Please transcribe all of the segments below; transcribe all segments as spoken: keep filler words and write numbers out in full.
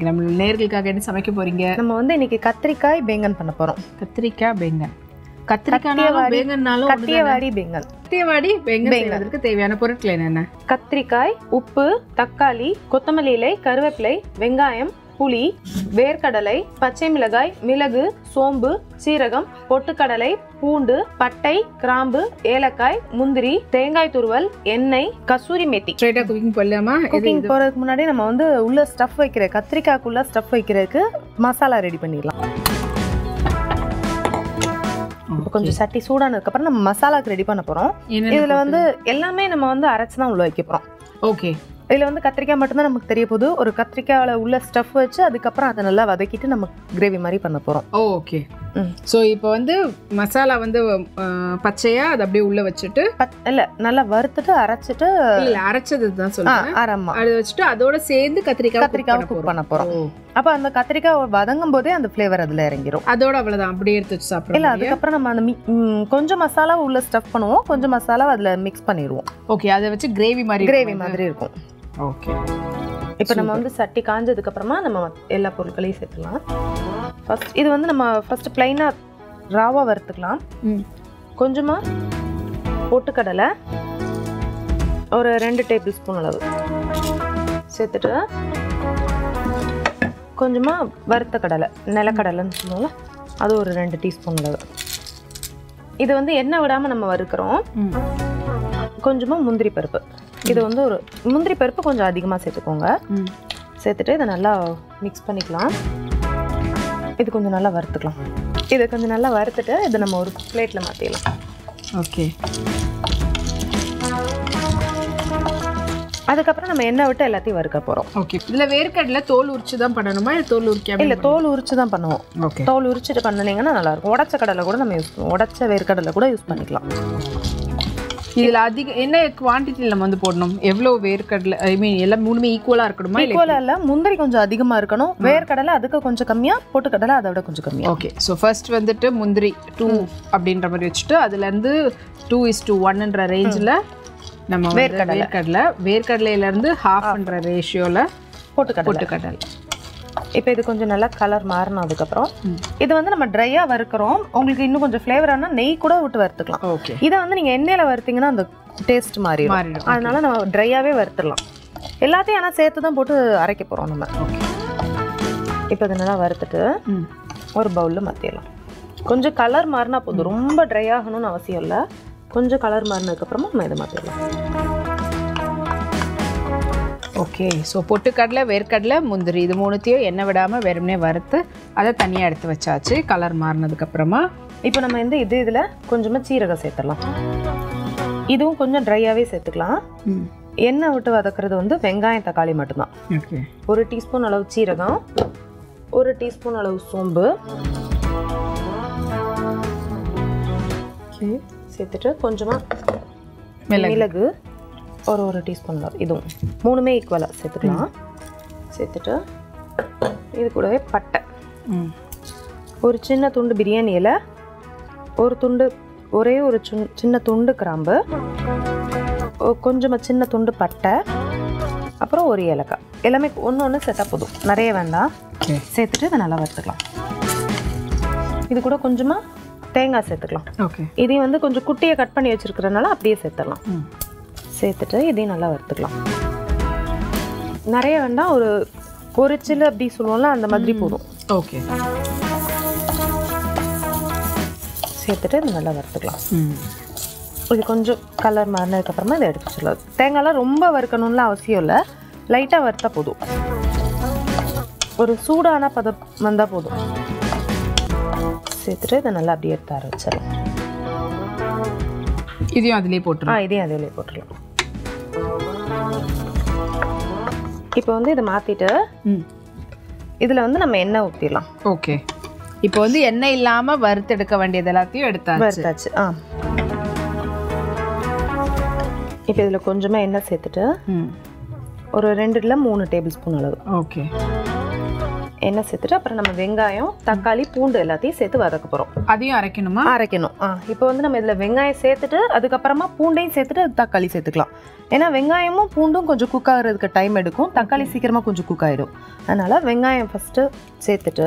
இன்னைக்கு நம்ம நேர்களுக்காக என்ன சமைக்க போறீங்க? நம்ம வந்து இன்னைக்கு கத்திரிக்காய் பேங்கன் பண்ண போறோம். கத்திரிக்காய் பேங்கன். கத்திரிக்காய்னாலும் பேங்கன்னாலும் கத்தியவாடி பேங்கன். கத்தியவாடி பேங்கன் செய்வதற்கு தேவையான பொருட்கள் என்னென்ன? கத்திரிக்காய், உப்பு, தக்காளி, கொத்தமல்லி இலை, கருவேப்பிலை, வெங்காயம், புளி, வேர்க்கடலை, பச்சை மிளகாய், மிளகு, சோம்பு, சீரகம், பொட்டுக்கடலை, பூண்டு, பட்டை, கிராம்பு, ஏலக்காய், முந்திரி, தேங்காய் துருவல், எண்ணெய், கசூரி மேத்தி. ஸ்ட்ரைட்டா குக்கிங் பண்ணலாமா? குக்கிங் போறதுக்கு முன்னாடி நம்ம வந்து உள்ள ஸ்டஃப் வைக்கிற கத்திரிக்காய்க்குள்ள ஸ்டஃப் வைக்கிறதுக்கு மசாலா ரெடி பண்ணிடலாம். கொஞ்சம் சட்டி சூடானதுக்கு அப்புறம் நம்ம மசாலாக்கு ரெடி பண்ண போறோம். இதுல வந்து எல்லாமே நம்ம வந்து அரைச்சு தான் உள்ள வைக்க போறோம். ஓகே. இதில் வந்து கத்திரிக்காய் மட்டும்தான் நமக்கு தெரிய போகுது. ஒரு கத்திரிக்காயில் உள்ள ஸ்டஃப் வச்சு அதுக்கப்புறம் அதை நல்லா வதக்கிட்டு நம்ம கிரேவி மாதிரி பண்ண போகிறோம். ஓகே. ஸோ இப்போ வந்து மசாலா வந்து பச்சையா அதை அப்படியே உள்ள வச்சுட்டு இல்லை நல்லா வறுத்துட்டு அரைச்சிட்டு இல்லை அரைச்சது தான் சொல்லுவேன் ஆரம்பம் அதை வச்சுட்டு அதோட சேர்ந்து கத்திரிக்காய் கத்திரிக்காய் குக் பண்ண போகிறோம். அப்போ அந்த கத்திரிக்காய் வதங்கும் போதே அந்த ஃப்ளேவர் அதில் இறங்கிடும். அதோட அவ்வளோதான் அப்படியே எடுத்து வச்சு சாப்பிடுவோம். இல்லை அதுக்கப்புறம் நம்ம அந்த கொஞ்சம் மசாலா உள்ள ஸ்டஃப் பண்ணுவோம், கொஞ்சம் மசாலா அதில் மிக்ஸ் பண்ணிடுவோம். ஓகே. அதை வச்சு கிரேவி மாதிரி கிரேவி மாதிரி இருக்கும். ஓகே. இப்போ நம்ம வந்து சட்டி காஞ்சதுக்கு அப்புறமா நம்ம எல்லா பொருட்களையும் சேர்த்துக்கலாம். ஃபர்ஸ்ட் இது வந்து நம்ம ஃபர்ஸ்ட் பிளைனாக ராவாக வறுத்துக்கலாம். கொஞ்சமாக பொட்டுக்கடலை ஒரு ரெண்டு டேபிள் ஸ்பூன் அளவு சேர்த்துட்டு, கொஞ்சமாக வறுத்த கடலை நிலக்கடலைன்னு சொல்லுவோம்ல அது ஒரு ரெண்டு டீஸ்பூன் அளவு. இது வந்து எண்ணெய் விடாமல் நம்ம வறுக்கிறோம். கொஞ்சமாக முந்திரி பருப்பு, இது வந்து ஒரு முந்திரி பருப்பு கொஞ்சம் அதிகமாக சேர்த்துக்கோங்க. சேர்த்துட்டு இதை நல்லா மிக்ஸ் பண்ணிக்கலாம். இது கொஞ்சம் நல்லா வறுத்துக்கலாம். இதை கொஞ்சம் நல்லா வறுத்துட்டு இதை நம்ம ஒரு பிளேட்டில் மாற்றிடலாம். ஓகே. அதுக்கப்புறம் நம்ம எண்ணெய் விட்டு எல்லாத்தையும் வறுக்க போகிறோம். ஓகே. இதில் வேர்க்கடலை தோல் உரிச்சு தான் பண்ணணுமா இல்லை தோல் உரிக்காம? இல்லை தோல் உரிச்சு தான் பண்ணுவோம். ஓகே. தோல் உரிச்சிட்டு பண்ணினீங்கன்னா நல்லாயிருக்கும். உடச்ச கடலை கூட நம்ம யூஸ் பண்ணுவோம், உடச்ச வேர்க்கடலை கூட யூஸ் பண்ணிக்கலாம். இதில் அதிக என்ன குவான்டிட்டியில் நம்ம வந்து போடணும்? எவ்வளோ வேர்க்கடலை ஐ மீன் எல்லாம் மூணுமே ஈக்குவலாக இருக்கணுமா? ஈக்குவலாக இல்லை, முந்திரி கொஞ்சம் அதிகமாக இருக்கணும், வேர்க்கடலை அதுக்கு கொஞ்சம் கம்மியாக, பொட்டுக்கடலை அதை விட கொஞ்சம் கம்மியாக. ஓகே. ஸோ ஃபர்ஸ்ட் வந்துட்டு முந்திரி டூ அப்படின்ற மாதிரி வச்சுட்டு அதுலேருந்து டூ இஸ் டூ ஒன்னுன்ற ரேஞ்சில் நம்ம வேர்க்கடலை வேர்க்கடலை வேர்க்கடலையிலேருந்து ஹாஃப்ன்ற ரேஷியோவில் பொட்டுக்கடலை பொட்டுக்கடலை. இப்போ இது கொஞ்சம் நல்லா கலர் மாறணும். அதுக்கப்புறம் இது வந்து நம்ம ட்ரையாக வறுக்கிறோம். உங்களுக்கு இன்னும் கொஞ்சம் ஃப்ளேவரானா நெய் கூட விட்டு வறுத்துக்கலாம். ஓகே. இதை வந்து நீங்கள் எண்ணெயில் வறுத்தீங்கன்னா அந்த டேஸ்ட் மாறி மாறிடும். அதனால நம்ம ட்ரையாகவே வறுத்துடலாம். எல்லாத்தையும் ஆனால் சேர்த்து தான் போட்டு அரைக்க போகிறோம் நம்ம. ஓகே. இப்போ இது நல்லா வறுத்துட்டு ஒரு பவுலில் மாற்றிடலாம். கொஞ்சம் கலர் மாறினா போதும், ரொம்ப ட்ரை ஆகணும்னு அவசியம் இல்லை. கொஞ்சம் கலர் மாறினதுக்கப்புறமா நம்ம இதை மாற்றிடலாம். ஓகே. ஸோ பொட்டுக்கடலை வேர்க்கடலை முந்திரி இது மூணுத்தையும் எண்ணெய் விடாமல் வெறுமனே வறுத்து அதை தனியாக எடுத்து வச்சாச்சு. கலர் மாறினதுக்கப்புறமா இப்போ நம்ம வந்து இது இதில் கொஞ்சமாக சீரகம் சேர்த்துடலாம். இதுவும் கொஞ்சம் ட்ரையாகவே சேர்த்துக்கலாம். எண்ணெய் விட்டு வதக்கிறது வந்து வெங்காயம் தக்காளி மட்டும்தான். ஓகே. ஒரு டீஸ்பூன் அளவு சீரகம், ஒரு டீஸ்பூன் அளவு சோம்பு சேர்த்துட்டு கொஞ்சமாக மிளகு ஒரு ஒரு டீஸ்பூன் அளவு, இதுவும் மூணுமே ஈக்குவலாக சேர்த்துக்கலாம். சேர்த்துட்டு இது கூடவே பட்டை, ஒரு சின்ன துண்டு பிரியாணி இலை, ஒரு துண்டு ஒரே ஒரு சின்ன துண்டு கிராம்பு, கொஞ்சமாக சின்ன துண்டு பட்டை, அப்புறம் ஒரு ஏலக்காய். எல்லாமே ஒன்று ஒன்று சேர்த்தா போதும், நிறைய வேண்டாம். சேர்த்துட்டு இதை நல்லா வறுத்துக்கலாம். இது கூட கொஞ்சமாக தேங்காய் சேர்த்துக்கலாம். ஓகே. இதையும் வந்து கொஞ்சம் குட்டியை கட் பண்ணி வச்சுருக்கிறதுனால அப்படியே சேர்த்துடலாம். சேர்த்துட்டு இதையும் நல்லா வறுத்துக்கலாம். நிறைய வேண்டாம், ஒரு ஒரு சில்லு அப்படி சொல்லுவோம்ல அந்த மாதிரி போதும். ஓகே. சேர்த்துட்டு இது நல்லா வறுத்துக்கலாம். இது கொஞ்சம் கலர் மாறினதுக்கப்புறமா இதை எடுத்து சொல்லலாம். தேங்காய்லாம் ரொம்ப வறுக்கணும்லாம் அவசியம் இல்லை, லைட்டாக வறுத்தா போதும். ஒரு சூடான பதம் வந்தால் போதும். சேர்த்துட்டு இதை நல்லா அப்படியே எடுத்து அரை வச்சிடலாம். இதையும் அதிலே போட்டுருலாம். ஆ இதையும் அதிலே போட்டுடலாம். இப்போ வந்து இதை மாற்றிட்டு இதில் வந்து நம்ம எண்ணெய் ஊற்றிடலாம். ஓகே. இப்போ வந்து எண்ணெய் இல்லாமல் வறுத்து எடுக்க வேண்டியது எல்லாத்தையும் எடுத்தாச்சு வறுத்தாச்சு ஆ. இப்போ இதில் கொஞ்சமாக எண்ணெய் சேர்த்துட்டு ஒரு ரெண்டு இல்லை மூணு டேபிள் ஸ்பூன் அளவு. ஓகே. எண்ணெய் சேர்த்துட்டு அப்புறம் நம்ம வெங்காயம் தக்காளி பூண்டு எல்லாத்தையும் சேர்த்து வதக்க போகிறோம். அதையும் அரைக்கணுமா? அரைக்கணும். ஆ இப்போ வந்து நம்ம இதில் வெங்காயம் சேர்த்துட்டு அதுக்கப்புறமா பூண்டையும் சேர்த்துட்டு தக்காளி சேர்த்துக்கலாம். ஏன்னா வெங்காயமும் பூண்டும் கொஞ்சம் குக் ஆகிறதுக்கு டைம் எடுக்கும், தக்காளி சீக்கிரமாக கொஞ்சம் குக் ஆகிடும். அதனால் வெங்காயம் ஃபஸ்ட்டு சேர்த்துட்டு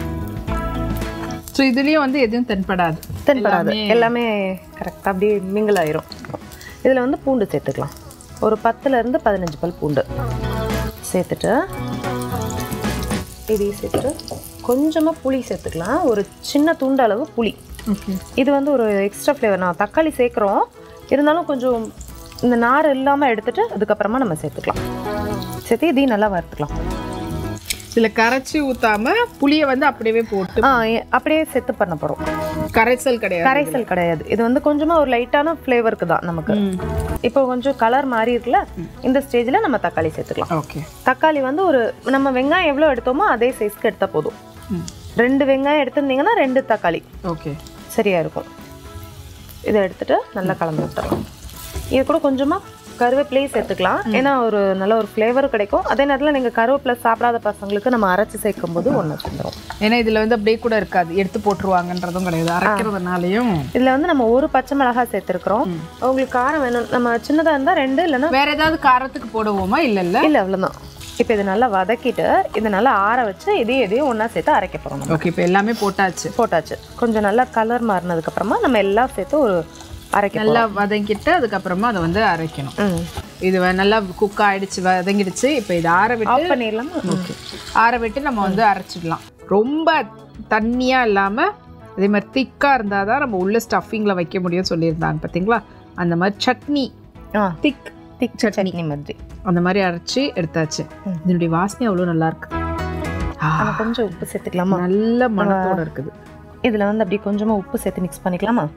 ஸோ இதுலேயும் வந்து எதுவும் தென்படாது தென்படாது எல்லாமே கரெக்டாக அப்படியே மிங்கிள் ஆயிரும். இதில் வந்து பூண்டு சேர்த்துக்கலாம். ஒரு பத்துலேருந்து பதினஞ்சு பல் பூண்டு சேர்த்துட்டு இதையும் சேர்த்துட்டு கொஞ்சமாக புளி சேர்த்துக்கலாம். ஒரு சின்ன துண்டு அளவு புளி. இது வந்து ஒரு எக்ஸ்ட்ரா ஃப்ளேவர். நான் தக்காளி சேர்க்குறோம், இருந்தாலும் கொஞ்சம் இந்த நார் இல்லாமல் எடுத்துட்டு அதுக்கப்புறமா நம்ம சேர்த்துக்கலாம். சேர்த்து இதையும் நல்லா வறுத்துக்கலாம். இதில் கரைச்சி ஊற்றாம புளியை வந்து அப்படியே போட்டு ஆ அப்படியே சேர்த்து பண்ண போகிறோம். கரைசல் கிடையாது. கரைசல் கிடையாது. இது வந்து கொஞ்சமாக ஒரு லைட்டான ஃப்ளேவருக்கு தான் நமக்கு. இப்போ கொஞ்சம் கலர் மாறி இருக்குல்ல, இந்த ஸ்டேஜில் நம்ம தக்காளி சேர்த்துக்கலாம். ஓகே. தக்காளி வந்து ஒரு நம்ம வெங்காயம் எவ்வளோ எடுத்தோமோ அதே சைஸ்க்கு எடுத்தால் போதும். ரெண்டு வெங்காயம் எடுத்துருந்தீங்கன்னா ரெண்டு தக்காளி ஓகே சரியாக இருக்கும். இதை எடுத்துட்டு நல்லா கலந்து விட்டுறலாம். இது கூட கொஞ்சமாக கருவேப்பிலையும் சேர்த்துக்கலாம். ஏன்னா ஒரு நல்ல ஒரு ஃப்ளேவரும் கிடைக்கும். அதே நேரத்தில் நீங்கள் கருவேப்பிலை சாப்பிடாத பசங்களுக்கு நம்ம அரைச்சி சேர்க்கும் போது ஒன்று சேர்ந்துடும். ஏன்னா இதில் வந்து அப்படியே கூட இருக்காது, எடுத்து போட்டுருவாங்கன்றதும் கிடையாது அரைக்கிறதுனாலையும். இதில் வந்து நம்ம ஒரு பச்சை மிளகாய் சேர்த்துருக்குறோம். உங்களுக்கு காரம் வேணும், நம்ம சின்னதாக இருந்தால் ரெண்டு, இல்லைன்னா வேற ஏதாவது காரத்துக்கு போடுவோமா? இல்லை இல்லை இல்லை அவ்வளோதான். இப்போ இது நல்லா வதக்கிட்டு இதை நல்லா ஆற வச்சு இதையும் இதையும் ஒன்றா சேர்த்து அரைக்க போகிறோம். ஓகே. இப்போ எல்லாமே போட்டாச்சு போட்டாச்சு கொஞ்சம் நல்லா கலர் மாறினதுக்கப்புறமா நம்ம எல்லாம் சேர்த்து ஒரு அரைக்க நல்லா வதங்கிட்டு அதுக்கப்புறமா அதை வந்து அரைக்கணும். இது நல்லா குக் ஆயிடுச்சு, வதங்கிடுச்சு. இப்போ இது ஆற விட்டு ஆஃப் பண்ணிடலாம். ஓகே. ஆற விட்டு நம்ம வந்து அரைச்சிடலாம். ரொம்ப தண்ணியாக இல்லாமல் அதே மாதிரி திக்காக இருந்தால் தான் நம்ம உள்ள ஸ்டஃபிங்கில் வைக்க முடியும்னு சொல்லியிருந்தாங்க பார்த்தீங்களா? அந்த மாதிரி சட்னி திக் திக் சட்னி மாதிரி அந்த மாதிரி அரைச்சி எடுத்தாச்சு. இதனுடைய வாசனை அவ்வளோ நல்லா இருக்குது. கொஞ்சம் உப்பு சேர்த்துக்கலாமா? நல்ல மணத்தோடு இருக்குது. இதில் வந்து அப்படி கொஞ்சமாக உப்பு சேர்த்து மிக்ஸ் பண்ணிக்கலாமா?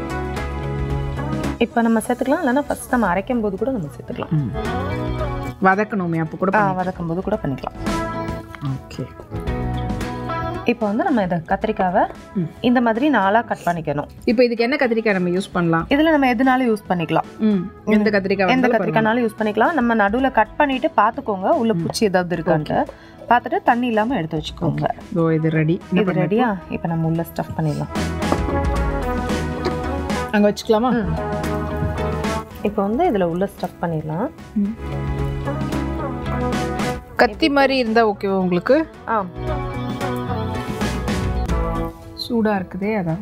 இப்போ நம்ம சேர்த்துக்கலாம், இல்லைன்னா ஃபஸ்ட் நம்ம அரைக்கும் போது கூட நம்ம சேர்த்துக்கலாம். வதக்கணுமே அப்போ கூட வதக்கும் போது கூட பண்ணிக்கலாம். ஓகே. இப்போ வந்து நம்ம இதை கத்திரிக்காவை இந்த மாதிரி நாளாக கட் பண்ணிக்கணும். இப்போ இதுக்கு என்ன கத்திரிக்காய் நம்ம யூஸ் பண்ணலாம்? இதில் நம்ம எதுனாலும் யூஸ் பண்ணிக்கலாம். எந்த கத்திரிக்காய் எந்த கத்திரிக்காய்னாலும் யூஸ் பண்ணிக்கலாம். நம்ம நடுவில் கட் பண்ணிட்டு பார்த்துக்கோங்க உள்ள பூச்சி ஏதாவது இருக்கான்ட்டு பார்த்துட்டு தண்ணி இல்லாமல் எடுத்து வச்சுக்கோங்க. ஓ இது ரெடி. இது ரெடியா? இப்போ நம்ம உள்ள ஸ்டஃப் பண்ணிடலாம். அங்கே வச்சுக்கலாமா? இப்போ வந்து இதில் உள்ள ஸ்டஃப் பண்ணிடலாம். கத்தி மாதிரி இருந்தால் ஓகேவா உங்களுக்கு? ஆ சூடாக இருக்குதே அதான்.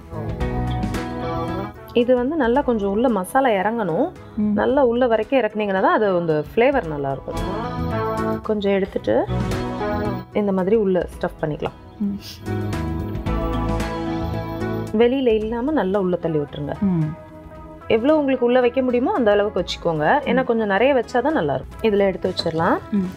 இது வந்து நல்லா கொஞ்சம் உள்ள மசாலா இறங்கணும். நல்லா உள்ள வரைக்கும் இறக்குனீங்கன்னா தான் அது அந்த ஃப்ளேவர் நல்லாயிருக்கும். கொஞ்சம் எடுத்துட்டு இந்த மாதிரி உள்ள ஸ்டஃப் பண்ணிக்கலாம். வெளியில் இல்லாமல் நல்லா உள்ள தள்ளி விட்டுருங்க. எவ்வளோ உங்களுக்கு உள்ளே வைக்க முடியுமோ அந்த அளவுக்கு வச்சுக்கோங்க. ஏன்னா கொஞ்சம் நிறைய வச்சா தான் நல்லாயிருக்கும். இதில் எடுத்து வச்சிடலாம்.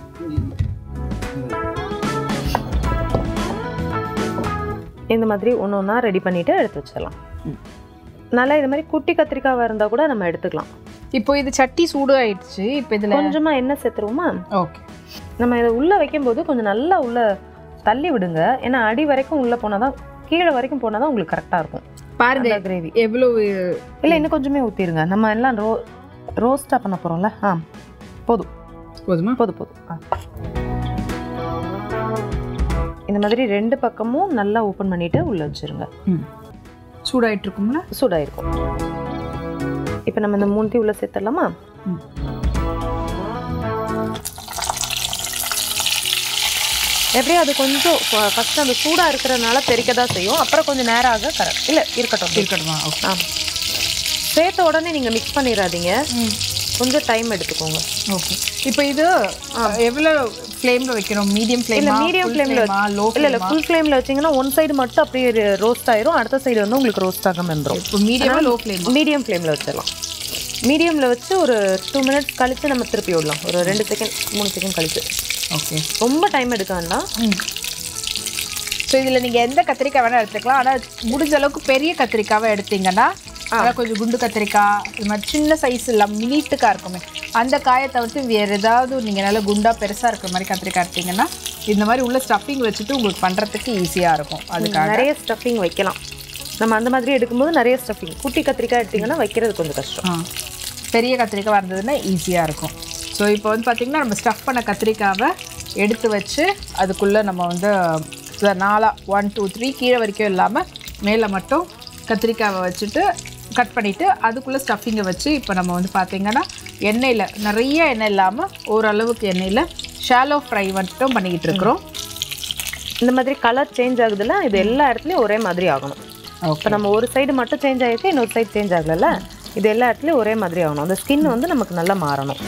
இந்த மாதிரி ஒன்று ஒன்றா ரெடி பண்ணிவிட்டு எடுத்து வச்சிடலாம். நல்லா இது மாதிரி குட்டி கத்திரிக்காய் இருந்தால் கூட நம்ம எடுத்துக்கலாம். இப்போ இது சட்டி சூடு ஆயிடுச்சு. இப்போ இதில் கொஞ்சமாக எண்ணெய் சேர்த்துருவோமா? ஓகே. நம்ம இதை உள்ளே வைக்கும்போது கொஞ்சம் நல்லா உள்ளே தள்ளி விடுங்க. ஏன்னா அடி வரைக்கும் உள்ளே போனால் தான், கீழே வரைக்கும் போனால் தான் உங்களுக்கு கரெக்டாக இருக்கும். பாருங்க கிரேவி எவ்வளோ. இல்லை இன்னும் கொஞ்சமே ஊற்றிடுங்க. நம்ம எல்லாம் ரோ ரோஸ்ட்டாக பண்ண போகிறோம்ல. ஆ போதும் போதுமா? போதும் போதும். ஆ இந்த மாதிரி ரெண்டு பக்கமும் நல்லா ஓப்பன் பண்ணிவிட்டு உள்ளே வச்சுருங்க. சூடாகிட்டு இருக்கும்ல? சூடாகிருக்கும். இப்போ நம்ம இந்த மூணுத்தையும் உள்ளே சேர்த்துடலாமா? எப்படியும் அது கொஞ்சம் ஃபஸ்ட்டு அந்த சூடாக இருக்கிறதுனால தெறிக்க தான் செய்யும். அப்புறம் கொஞ்சம் நேரம் ஆக கரெக்ட் இல்லை இருக்கட்டும் இருக்கட்டுமா? ஆ சேர்த்த உடனே நீங்கள் மிக்ஸ் பண்ணிடாதீங்க, கொஞ்சம் டைம் எடுத்துக்கோங்க. ஓகே. இப்போ இது எவ்வளோ ஃப்ளேமில் வைக்கணும்? Medium flame? இல்லை மீடியம் ஃப்ளேமில் லோ இல்லை இல்லை ஃபுல் ஃப்ளேமில் வச்சிங்கன்னா ஒன் சைடு மட்டும் அப்படியே ரோஸ்ட் ஆயிரும், அடுத்த சைடு வந்து உங்களுக்கு ரோஸ்ட் ஆகாமல் வந்துடும். இப்போ மீடியம் லோ ஃப்ளேம்? மீடியம் ஃப்ளேமில் வச்சிடலாம். மீடியமில் வச்சு ஒரு டூ மினிட்ஸ் கழித்து நம்ம திருப்பி விடலாம். ஒரு ரெண்டு செகண்ட் மூணு செகண்ட் கழித்து. ஓகே. ரொம்ப டைம் எடுக்க வேண்டாம். ஸோ இதில் நீங்கள் எந்த கத்திரிக்காய் வேணால் எடுத்துக்கலாம். ஆனால் முடிஞ்ச அளவுக்கு பெரிய கத்திரிக்காவை எடுத்தீங்கன்னா, அதான் கொஞ்சம் குண்டு கத்திரிக்காய் இது மாதிரி சின்ன சைஸ் இல்லாமல் மினிட்டுக்காக இருக்குமே அந்த காயை தவிர்த்து வேறு ஏதாவது நீங்கள் நல்லா குண்டாக பெருசாக இருக்கிற மாதிரி கத்திரிக்காய் எடுத்தீங்கன்னா இந்த மாதிரி உள்ள ஸ்டஃபிங் வச்சுட்டு உங்களுக்கு பண்ணுறதுக்கு ஈஸியாக இருக்கும். அதுக்காக நிறைய ஸ்டஃபிங் வைக்கலாம். நம்ம அந்த மாதிரி எடுக்கும்போது நிறைய ஸ்டஃபிங். குட்டி கத்திரிக்காய் எடுத்திங்கன்னா வைக்கிறது கொஞ்சம் கஷ்டம். பெரிய கத்திரிக்காய் வந்ததுன்னா ஈஸியாக இருக்கும். ஸோ இப்போ வந்து பார்த்திங்கன்னா நம்ம ஸ்டஃப் பண்ண கத்திரிக்காவை எடுத்து வச்சு அதுக்குள்ளே நம்ம வந்து நாலாக ஒன் டூ த்ரீ கீழே வரைக்கும் இல்லாமல் மேலே மட்டும் கத்திரிக்காவை வச்சுட்டு கட் பண்ணிவிட்டு அதுக்குள்ளே ஸ்டஃபிங்கை வச்சு இப்போ நம்ம வந்து பார்த்திங்கன்னா எண்ணெயில் நிறைய எண்ணெய் இல்லாமல் ஓரளவுக்கு எண்ணெயில் ஷாலோ ஃப்ரை மட்டும் பண்ணிக்கிட்டு இருக்கிறோம். இந்த மாதிரி கலர் சேஞ்ச் ஆகுதுல்ல, இது எல்லா இடத்துலையும் ஒரே மாதிரி ஆகணும். இப்போ நம்ம ஒரு சைடு மட்டும் சேஞ்ச் ஆகிருக்கு, இன்னொரு சைடு சேஞ்ச் ஆகலைல்ல, இது எல்லா இடத்துலையும் ஒரே மாதிரி ஆகணும். அந்த ஸ்கின் வந்து நமக்கு நல்லா மாறணும்.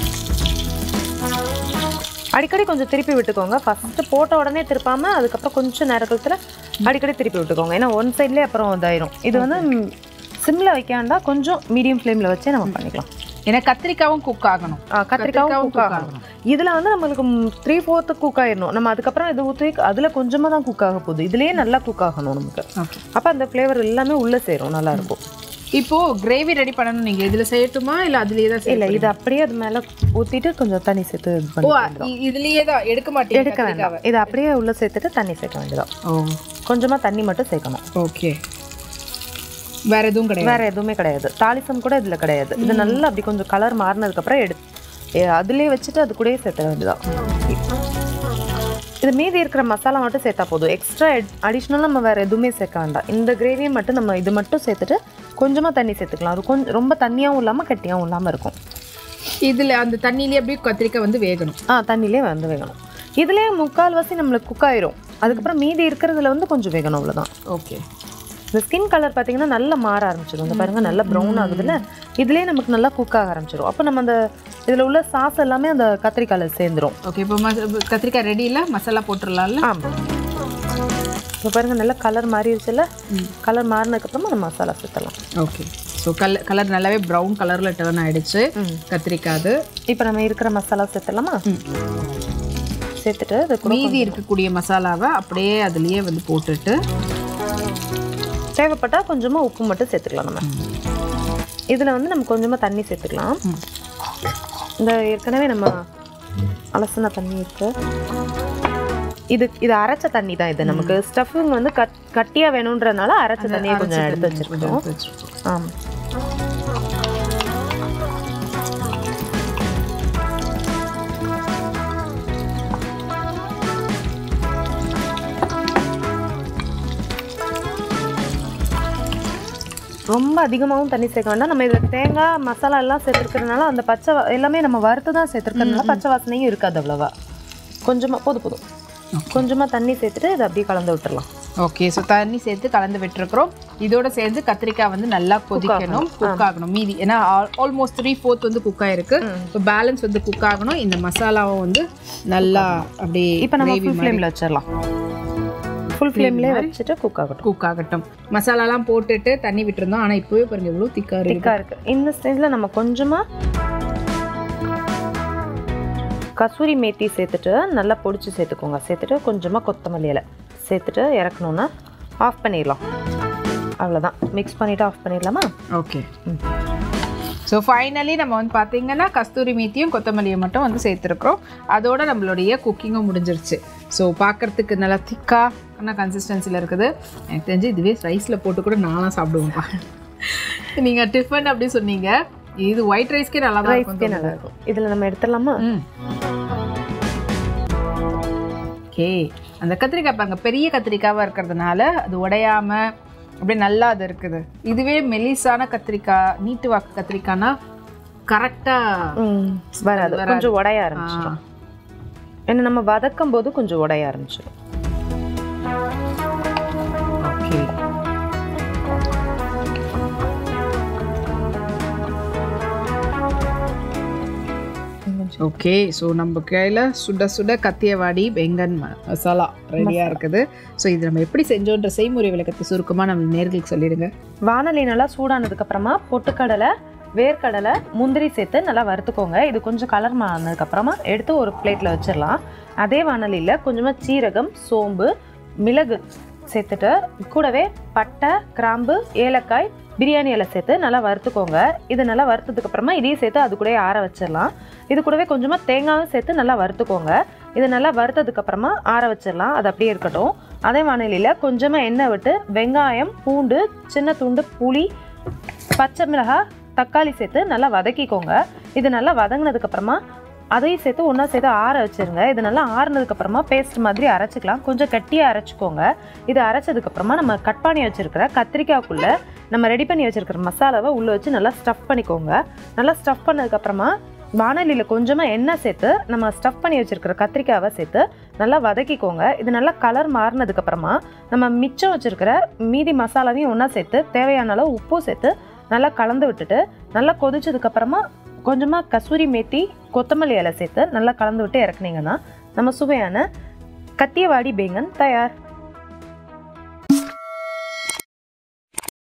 அடிக்கடி கொஞ்சம் திருப்பி விட்டுக்கோங்க. ஃபஸ்ட்டு போட்ட உடனே திருப்பாமல் அதுக்கப்புறம் கொஞ்சம் நேரத்தில் அடிக்கடி திருப்பி விட்டுக்கோங்க. ஏன்னா ஒன் சைட்லேயே அப்புறம் இதாயிரும். இது வந்து சிம்மில் வைக்காண்டா கொஞ்சம் மீடியம் ஃப்ளேமில் வச்சே நம்ம பண்ணிக்கலாம். ஏன்னா கத்திரிக்காவும் குக் ஆகணும். கத்திரிக்காவும் குக் ஆகணும். இதில் வந்து நம்மளுக்கு த்ரீ ஃபோர்த்து குக் ஆயிடணும். நம்ம அதுக்கப்புறம் இது ஊற்றி அதில் கொஞ்சமாக தான் குக் ஆக போகுது. இதுலேயே நல்லா குக் ஆகணும் நமக்கு. அப்போ அந்த ஃப்ளேவர் எல்லாமே உள்ளே சேரும், நல்லாயிருக்கும். இப்போது கிரேவி ரெடி பண்ணணும். நீங்கள் இதில் செய்யட்டுமா இல்லை அதுலேயே தான்? இல்லை, இது அப்படியே அது மேலே ஊற்றிட்டு கொஞ்சம் தண்ணி சேர்த்து இது பண்ணி இதுலேயே தான் எடுக்க மாட்டேன். எடுக்க வேண்டாம், இதை அப்படியே உள்ளே சேர்த்துட்டு தண்ணி சேர்க்க வேண்டியதான். ஓ, கொஞ்சமாக தண்ணி மட்டும் சேர்க்கணும். ஓகே, வேற எதுவும் கிடையாது? வேற எதுவுமே கிடையாது. தாளிசம் கூட இதில் கிடையாது. இது நல்லா அப்படி கொஞ்சம் கலர் மாறினதுக்கப்புறம் எடுத்து அதுலேயே வச்சுட்டு அது கூடயே சேர்த்த வேண்டியதான். இது மீதி இருக்கிற மசாலா மட்டும் சேர்த்தா போதும். எக்ஸ்ட்ரா அடிஷ்னலாக நம்ம வேறு எதுவுமே சேர்க்க வேண்டாம். இந்த கிரேவியை மட்டும் நம்ம இது மட்டும் சேர்த்துட்டு கொஞ்சமாக தண்ணி சேர்த்துக்கலாம். அது கொஞ்சம் ரொம்ப தண்ணியாகவும் இல்லாமல் கட்டியாகவும் இல்லாமல் இருக்கும். இதில் அந்த தண்ணியிலே அப்படியே கத்திரிக்காய் வந்து வேகணும். ஆ, தண்ணியிலே வந்து வேகணும். இதுலேயே முக்கால்வாசி நம்மளுக்கு குக் ஆயிரும். அதுக்கப்புறம் மீதி இருக்கிறதுல வந்து கொஞ்சம் வேகணும், அவ்வளோதான். ஓகே. இந்த ஸ்கின் கலர் பார்த்தீங்கன்னா நல்லா மாற ஆரம்பிச்சிடும். இந்த பாருங்க நல்லா ப்ரௌன் ஆகுதுல்ல, இதுலேயே நமக்கு நல்லா குக் ஆக ஆரம்பிச்சிடும். அப்போ நம்ம அந்த இதில் உள்ள சாஸ் எல்லாமே அந்த கத்திரிக்காயில் சேர்ந்துடும். ஓகே, இப்போ கத்திரிக்காய் ரெடி இல்லை, மசாலா போட்டுடலாம்ல? ஆமாம். இப்போ பாருங்கள் நல்லா கலர் மாறிடுச்சுல்ல, கலர் மாறினதுக்கப்புறமா நம்ம மசாலா சேர்த்தலாம். ஓகே, ஸோ கலர் கலர் நல்லாவே ப்ரௌன் கலரில் டர்ன் ஆகிடுச்சு கத்திரிக்காய். அது இப்போ நம்ம இருக்கிற மசாலா சேர்த்தலாமா? சேர்த்துட்டு அது மீதி இருக்கக்கூடிய மசாலாவை அப்படியே அதுலேயே வந்து போட்டுட்டு தேவைப்பட்டால் கொஞ்சமாக உப்பு மட்டும் சேர்த்துக்கலாம். நம்ம இதில் வந்து நம்ம கொஞ்சமாக தண்ணி சேர்த்துக்கலாம். இந்த ஏற்கனவே நம்ம அலசின தண்ணி இருக்கு, இது இது அரைச்ச தண்ணி தான். இது நமக்கு ஸ்டஃபிங் வந்து கட் கட்டியாக வேணுன்றதுனால அரைச்ச தண்ணியை கொஞ்சம் எடுத்து வச்சுருக்கோம். ஆமாம். ரொம்ப அதிகமாகவும் தண்ணி சேர்க்க வேண்டாம். நம்ம இதில் தேங்காய் மசாலா எல்லாம் சேர்த்துருக்கிறதுனால அந்த பச்சை எல்லாமே நம்ம வறுத்து தான் சேர்த்துருக்கிறதுனால பச்சை வாசனையும் இருக்காது அவ்வளோவா. கொஞ்சமாக போதும் போதும் கொஞ்சமாக தண்ணி சேர்த்துட்டு இதை அப்படியே கலந்து விட்டுடலாம். ஓகே, ஸோ தண்ணி சேர்த்து கலந்து விட்டுருக்குறோம். இதோட சேர்ந்து கத்திரிக்காய் வந்து நல்லா கொதிக்கணும், குக் ஆகணும் மீதி. ஏன்னா ஆல்மோஸ்ட் த்ரீ ஃபோர்த் வந்து குக் ஆகிருக்கு. ஸோ பேலன்ஸ் வந்து குக் ஆகணும். இந்த மசாலாவும் வந்து நல்லா அப்படியே இப்போ நம்ம ஃபுல் ஃப்ளேமில் வச்சிடலாம். ஃபுல் ஃப்ளேம்லேயே வச்சுட்டு குக் ஆகட்டும். குக் ஆகட்டும். மசாலாலாம் போட்டுட்டு தண்ணி விட்டுருந்தோம். ஆனால் இப்போவே பாருங்கள் எவ்வளோ திக்காக இருக்கு. திக்காக இருக்குது. இந்த ஸ்டேஜில் நம்ம கொஞ்சமாக கசூரி மேத்தி சேர்த்துட்டு நல்லா பொடிச்சு சேர்த்துக்கோங்க. சேர்த்துட்டு கொஞ்சமாக கொத்தமல்லி இலை சேர்த்துட்டு இறக்கணுன்னா ஆஃப் பண்ணிடலாம். அவ்வளோதான், மிக்ஸ் பண்ணிவிட்டு ஆஃப் பண்ணிடலாமா? ஓகே. ஸோ ஃபைனலி நம்ம வந்து பார்த்திங்கன்னா கஸ்தூரி மேத்தியும் கொத்தமல்லியை மட்டும் வந்து சேர்த்துருக்குறோம். அதோட நம்மளுடைய குக்கிங்கும் முடிஞ்சிருச்சு. ஸோ பார்க்குறதுக்கு நல்லா திக்கான கன்சிஸ்டன்சியில் இருக்குது. எனக்கு தெரிஞ்சு இதுவே ரைஸில் போட்டு கூட நானாக சாப்பிடுவேன்ப்பா. நீங்கள் டிஃபன் அப்படி சொன்னீங்க, இது ஒயிட் ரைஸ்க்கே நல்லா தான் இருக்கும். நல்லா இருக்கும். இதில் நம்ம எடுத்துடலாமா? ஓகே. அந்த கத்திரிக்காய் பாருங்க பெரிய கத்திரிக்காவாக இருக்கிறதுனால அது உடையாமல் அப்படியே நல்லா அது இருக்குது. இதுவே மெலிசான கத்திரிக்காய், நீட்டு வாக்கு கத்திரிக்காய்னா கரெக்டாக வராது, கொஞ்சம் உடைய ஆரம்பிச்சிடும். ஏன்னா நம்ம வதக்கும் போது கொஞ்சம் உடைய ஆரம்பிச்சிடும். ஓகே. ஓகே, ஸோ நம்ம கையில் சுட சுட கத்தியவாடி வெங்கன் மசாலா ரெடியாக இருக்குது. ஸோ இது நம்ம எப்படி செஞ்சோன்ற செய்முறை விளக்கத்தை சுருக்கமாக நம்ம நேர்களுக்கு சொல்லிடுங்க. வானொலி நல்லா சூடானதுக்கப்புறமா பொட்டுக்கடலை, வேர்க்கடலை, முந்திரி சேர்த்து நல்லா வறுத்துக்கோங்க. இது கொஞ்சம் கலர் மாறினதுக்கப்புறமா எடுத்து ஒரு பிளேட்டில் வச்சிடலாம். அதே வானொலியில் கொஞ்சமாக சீரகம், சோம்பு, மிளகு சேர்த்துட்டு கூடவே பட்டை, கிராம்பு, ஏலக்காய், பிரியாணி இலை சேர்த்து நல்லா வறுத்துக்கோங்க. இது நல்லா வறுத்ததுக்கப்புறமா இதையும் சேர்த்து அது கூடவே ஆற வச்சிடலாம். இது கூடவே கொஞ்சமாக தேங்காயும் சேர்த்து நல்லா வறுத்துக்கோங்க. இது நல்லா வறுத்ததுக்கப்புறமா ஆற வச்சிடலாம். அது அப்படியே இருக்கட்டும். அதே வானிலையில் கொஞ்சமாக எண்ணெய் விட்டு வெங்காயம், பூண்டு, சின்ன துண்டு புளி, பச்சை மிளகாய், தக்காளி சேர்த்து நல்லா வதக்கிக்கோங்க. இது நல்லா வதங்கினதுக்கப்புறமா அதையும் சேர்த்து ஒன்றா சேர்த்து ஆற வச்சுருங்க. இது நல்லா ஆறுனதுக்கப்புறமா பேஸ்ட் மாதிரி அரைச்சிக்கலாம். கொஞ்சம் கட்டியாக அரைச்சிக்கோங்க. இது அரைச்சதுக்கப்புறமா நம்ம கட் பண்ணி வச்சுருக்கிற கத்திரிக்காய்க்குள்ளே நம்ம ரெடி பண்ணி வச்சுருக்கிற மசாலாவை உள்ளே வச்சு நல்லா ஸ்டஃப் பண்ணிக்கோங்க. நல்லா ஸ்டஃப் பண்ணதுக்கப்புறமா வானலியில் கொஞ்சமாக எண்ணெய் சேர்த்து நம்ம ஸ்டஃப் பண்ணி வச்சுருக்கிற கத்திரிக்காவை சேர்த்து நல்லா வதக்கிக்கோங்க. இது நல்லா கலர் மாறினதுக்கப்புறமா நம்ம மிச்சம் வச்சுருக்கிற மீதி மசாலாவையும் ஒன்றா சேர்த்து தேவையான அளவு உப்பும் சேர்த்து நல்லா கலந்து விட்டுட்டு நல்லா கொதிச்சதுக்கப்புறமா கொஞ்சமாக கசூரி மேத்தி கொத்தமல்லி இலை சேர்த்து நல்லா கலந்து விட்டு இறக்குனீங்கன்னா நம்ம சுவையான கத்தியவாடி பேங்கன் தயார்.